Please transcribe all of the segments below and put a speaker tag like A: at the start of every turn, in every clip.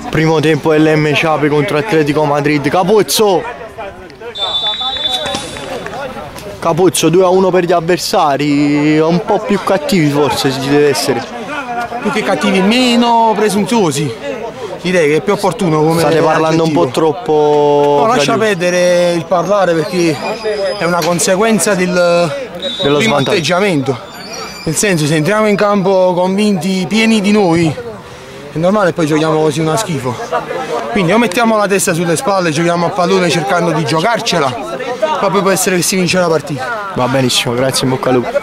A: Primo tempo LM Ciape contro Atletico Madrid. Capuzzo 2-1 per gli avversari, un po' più cattivi forse ci deve essere.
B: Più che cattivi, meno presuntuosi. Direi che è più opportuno come
A: state parlando un po' troppo.
B: No, lascia perdere il parlare perché è una conseguenza dello primo atteggiamento. Nel senso, se entriamo in campo convinti, pieni di noi, è normale poi giochiamo così una schifo. Quindi o mettiamo la testa sulle spalle, giochiamo a pallone cercando di giocarcela, ma poi può essere che si vince la partita.
A: Va benissimo, grazie, in bocca al lupo.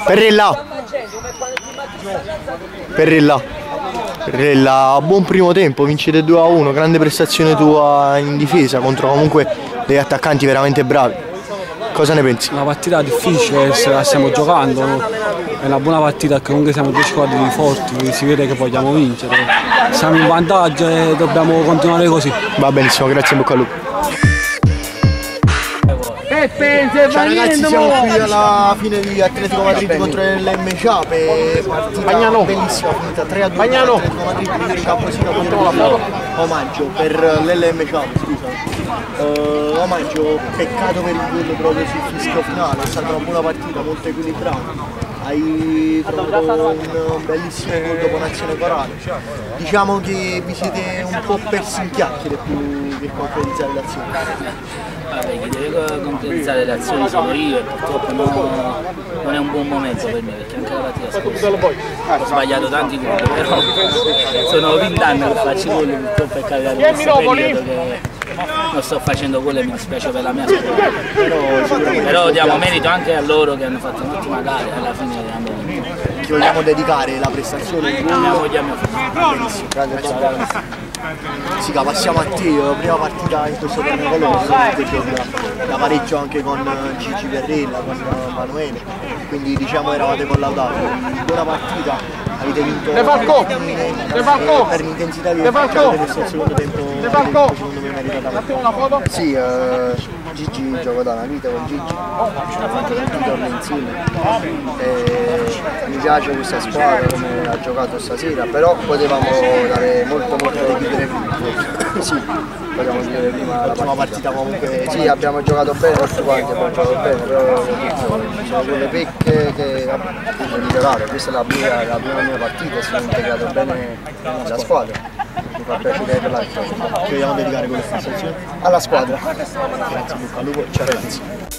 A: Perrella, buon primo tempo, vincete 2-1, grande prestazione tua in difesa contro comunque degli attaccanti veramente bravi. Cosa ne pensi?
C: Una partita difficile, se la stiamo giocando, è una buona partita che comunque siamo due squadre forti, si vede che vogliamo vincere. Siamo in vantaggio e dobbiamo continuare così.
A: Va benissimo, grazie, in bocca al lupo. Ciao ragazzi, siamo qui alla fine di Atletico Madrid contro l'LM Ciape, partita bellissima, finita 3-2 Atletico Madrid, quindi Ciaposino contro omaggio per l'LM Ciape, scusa. Omaggio, peccato per il gol proprio sul fischio finale, è stata una buona partita, molto equilibrata. Hai trovato un bellissimo gol dopo un'azione corale. Diciamo che vi siete un po' persi in chiacchiere più che concretizzare l'azione.
D: Vabbè, chi deve concretizzare le azioni sono io e purtroppo non è un buon momento per me, perché anche la partita scorsa ho sbagliato tanti gol, però sono 20 anni che faccio gol, purtroppo è capitato in questo periodo che non sto facendo gol e mi dispiace per la mia squadra. Però diamo merito anche a loro che hanno fatto un'ottima gara e alla fine abbiamo vinto.
A: Ti vogliamo dedicare la prestazione
D: a mia moglie e a mio figlio.
A: Sica, passiamo a te, prima partita in questo torneo colore, da pareggio anche con Gigi Perrella, con Manuele, quindi diciamo eravate collaudati. Buona partita, avete vinto per l'intensità di giocare nel secondo tempo, secondo me meritata.
E: Sì, Gigi gioco da una vita con Gigi, abbiamo fatto tutti i tornei insieme e mi piace questa squadra come ha giocato stasera, però potevamo dare molto di chiudere prima. Sì, potevamo chiudere prima la
A: partita comunque.
E: Sì, abbiamo giocato bene tutti quanti, abbiamo giocato bene, però ci sono quelle pecche che devo migliorare. Questa è la prima mia partita e sono integrato bene nella squadra. Mi fa piacere per l'altro.
A: Ci vogliamo dedicare questa sessione
E: alla squadra.
A: Grazie, bocca al lupo, ciao ragazzi.